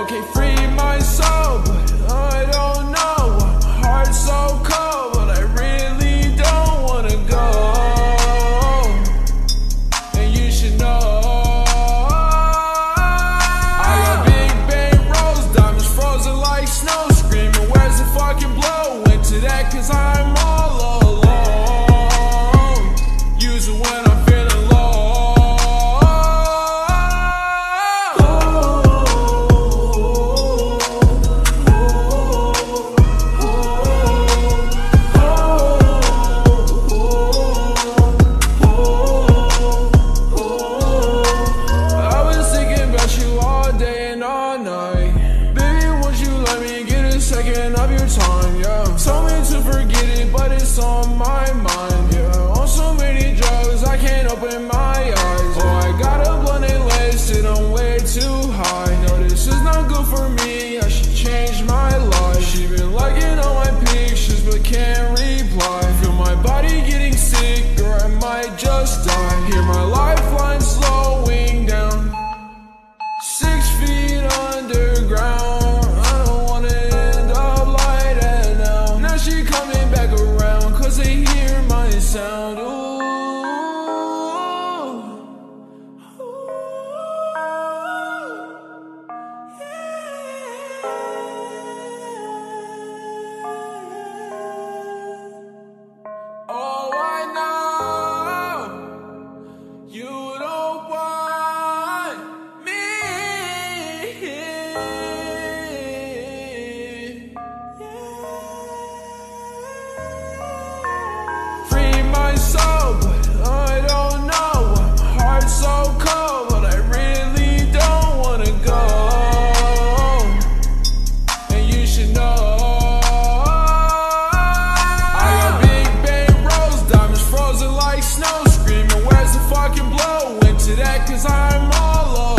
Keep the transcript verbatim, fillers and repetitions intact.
Okay, free my soul, but I don't know why my heart's so cold, but I really don't wanna go, and you should know. I got big bang rolls, diamonds frozen like snow, screaming where's the fucking blow? Went to that cause I'm all alone, use it when I'm feeling low. Second of your time, yeah. Told me to forget it, but it's on my mind, yeah. On so many drugs, I can't open my eyes. Oh, I got a blunt and wasted, I'm way too high. No, this is not good for me, I should change my life. She been liking all my pictures, but can't reply. Feel my body getting sick, or I might just die. Hear my lifeline slowing down, six feet underground. Sound, ooh, ooh, yeah. Oh, I know you don't want me, yeah. Free my soul, but I don't know why my heart's so cold, but I really don't wanna go, and you should know. I got big bang rolls, diamonds frozen like snow, screaming where's the fucking blow? Went to that cause I'm all alone.